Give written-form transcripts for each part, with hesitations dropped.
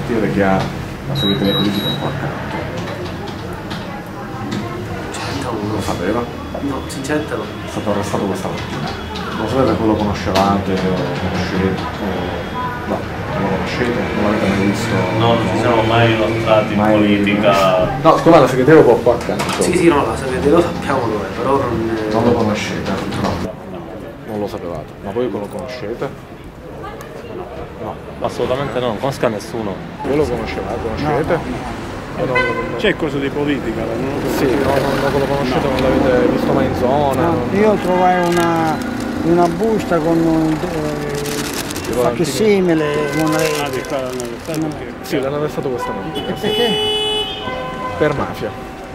quartiere che ha la segreteria politica qua accanto. Lo sapeva? No, sinceramente no. È stato arrestato questa mattina. Lo sapete, quello conoscevate, conoscete? No, non lo conoscete, non l'avete mai visto? No, non ci siamo mai inoltrati in politica. No, scusa, la segreteria qua accanto. Sì, no, la segreteria lo sappiamo dov'è, però non... Non lo conoscete? No. Non lo sapevate. Ma voi lo conoscete? No, assolutamente no, non conosca nessuno. Voi lo conoscete? C'è cosa di politica? Sì, non lo conoscete, non l'avete visto mai in zona? No, io trovai una busta con qualche simile, moneta. Sì, l'hanno arrestato questa notte. E perché? Per mafia.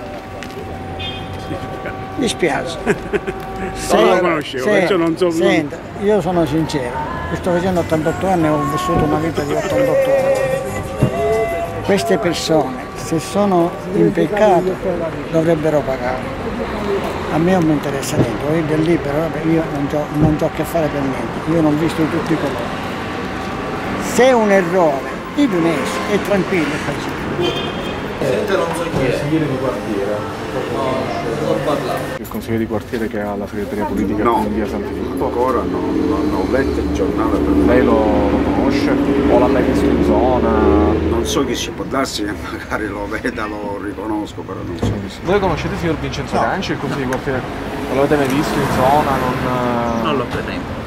Mi spiace. Non lo conoscevo, perciò non so. Senta, io sono sincero, io sto facendo 88 anni e ho vissuto una vita di 88 anni. Queste persone, se sono in peccato, dovrebbero pagare. A me non mi interessa niente, voi del libero, vabbè, io non ho a che fare per niente, io non ho visto tutti i colori. Se è un errore, dite un esso, è tranquillo e facile. Consigliere di quartiere. Il consigliere di quartiere che ha la segreteria politica in via San Filippo. Ancora non ho letto il giornale per Lei lo conosce? O l'ha mai visto in zona? non so chi ci può darsi che magari lo veda, lo riconosco, però non so chi sia. Voi conoscete il signor Vincenzo Ganci, il consigliere di quartiere? Non l'avete mai visto in zona? Non lo pretendo.